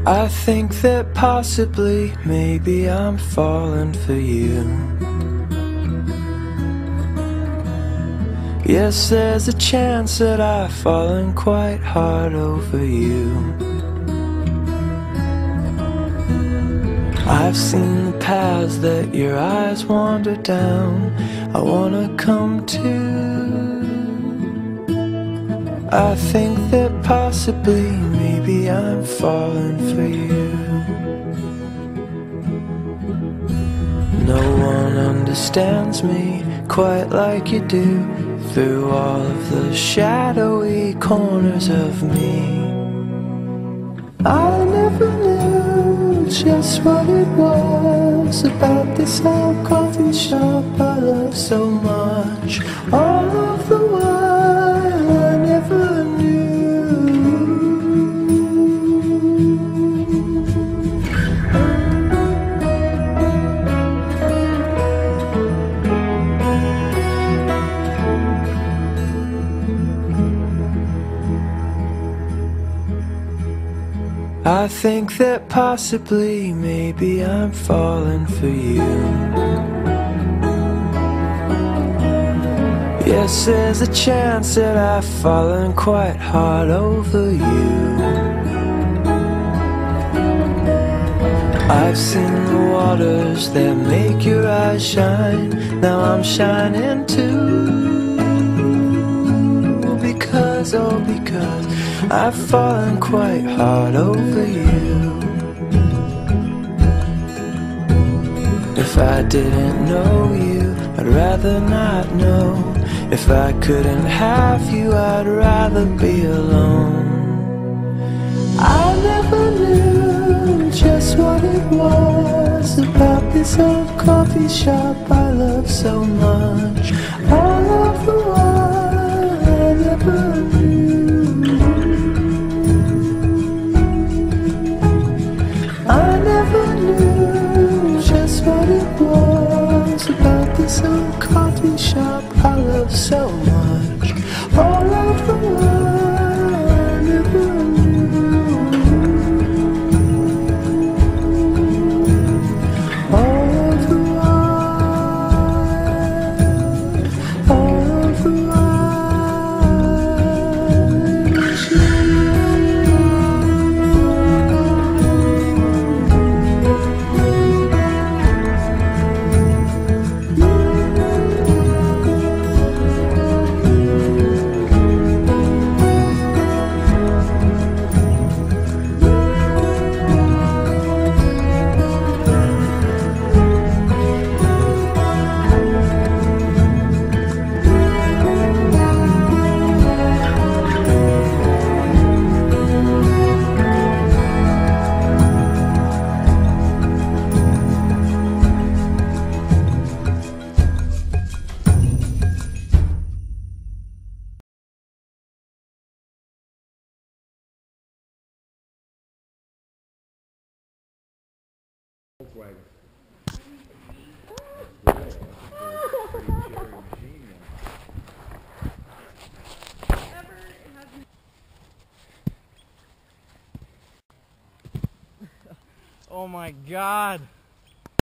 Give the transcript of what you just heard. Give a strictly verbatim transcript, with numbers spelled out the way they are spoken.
I think that possibly, maybe I'm falling for you. Yes, there's a chance that I've fallen quite hard over you. I've seen the paths that your eyes wander down. I wanna come too. I think that possibly, maybe I'm falling for you. No one understands me quite like you do, through all of the shadowy corners of me. I never knew just what it was about this old coffee shop I love so much. All of the while I never knew. I think that possibly, maybe I'm falling for you. Yes, there's a chance that I've fallen quite hard over you. I've seen the waters that make your eyes shine. Now I'm shining too. Because, oh because I've fallen quite hard over you. If I didn't know you, I'd rather not know. If I couldn't have you, I'd rather be alone. I never knew just what it was about this old coffee shop I love so much. All of the while I never knew. I never knew just what it was about this old coffee shop I love so much. All of the while I never knew. All of the while, all of the while it's you. Oh my God.